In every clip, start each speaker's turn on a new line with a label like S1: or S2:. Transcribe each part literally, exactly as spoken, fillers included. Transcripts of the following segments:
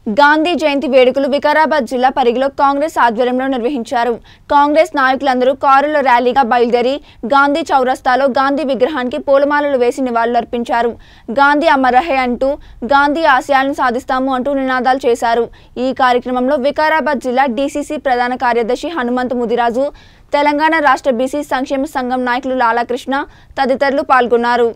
S1: గాంధీ జయంతి వేడుకలు వికారాబాద్ జిల్లా పరిగిలో కాంగ్రెస్ ఆధ్వర్యంలో నిర్వహించారు. కాంగ్రెస్ నాయకులందరూ కారులో ర్యాలీగా బయలుదేరి గాంధీ చౌరస్తాలో గాంధీ విగ్రహానికి పూలమాలలు వేసి నివాళులర్పించారు. గాంధీ అమర్ రహే అంటూ గాంధీ ఆశయాలను సాధిస్తాము అంటూ నినాదాలు చేశారు. ఈ కార్యక్రమంలో వికారాబాద్ జిల్లా డీసీసీ ప్రధాన కార్యదర్శి హనుమంతు ముదిరాజు, తెలంగాణ రాష్ట్ర బీసీ సంక్షేమ సంఘం నాయకులు లాలాకృష్ణ తదితరులు పాల్గొన్నారు.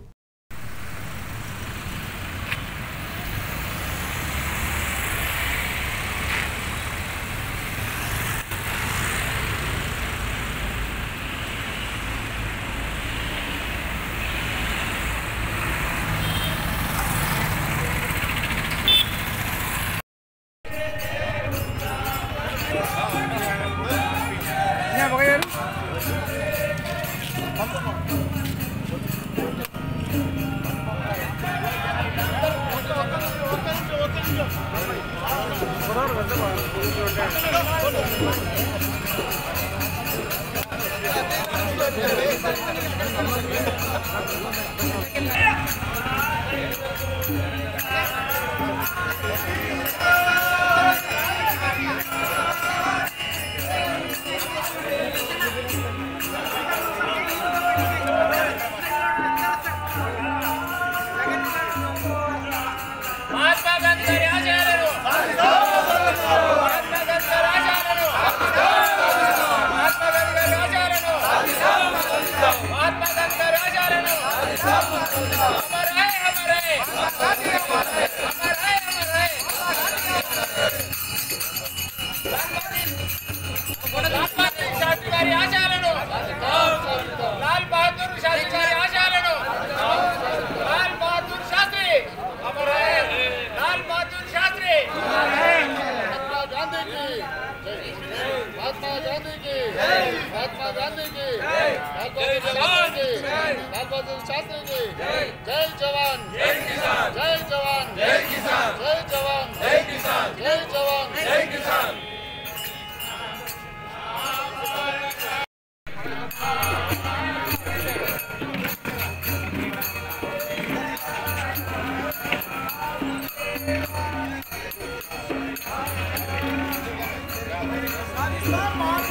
S2: Come on.